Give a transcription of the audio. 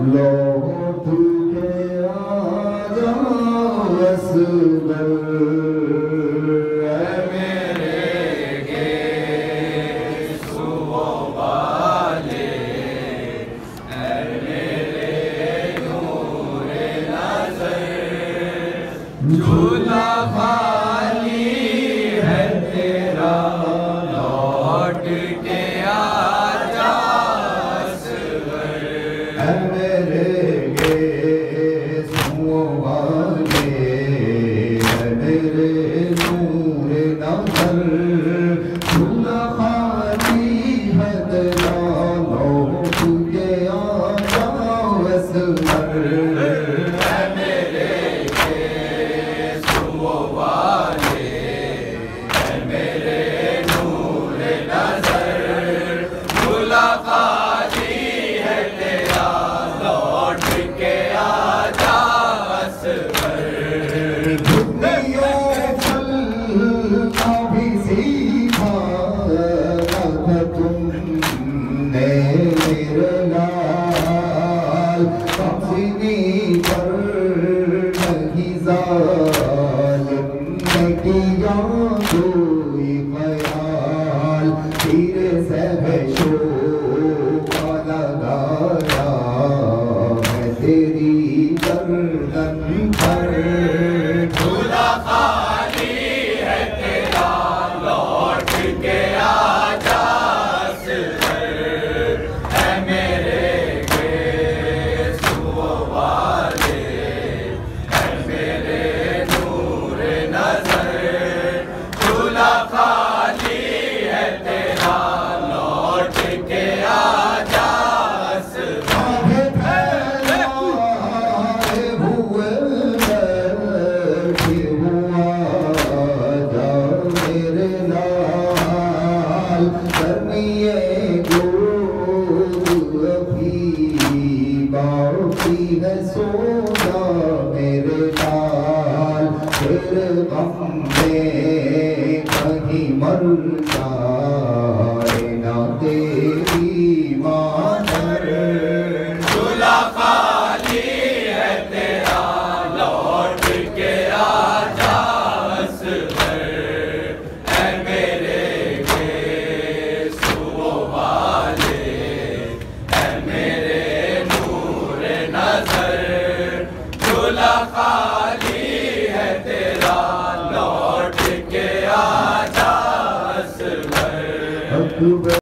लौट के आजा असगर झूला खाली है तेरा लौट के आजा असगर है मेरे गेसुओं वाले है मेरे नूर नज़र झूला खाली है तेरा लौट के आजा असगर कोई ख्याल तीर से लगाया मैं तेरी गर्दन पर झूला खाली है तेरा लौट के आजा असगर है मेरे गेसुओं वाले है मेरे नूर नज़र झूला खाली है तेरा लौट के आजा सोना मेरे लाल तेरे गम में कहीं मर जाए ना तेरी मादर झूला खाली है तेरा लौट के आजा असगर है मेरे गेसुओं वाले है मेरे नूर नज़र झूला खाली है तेरा लौट के आजा असगर।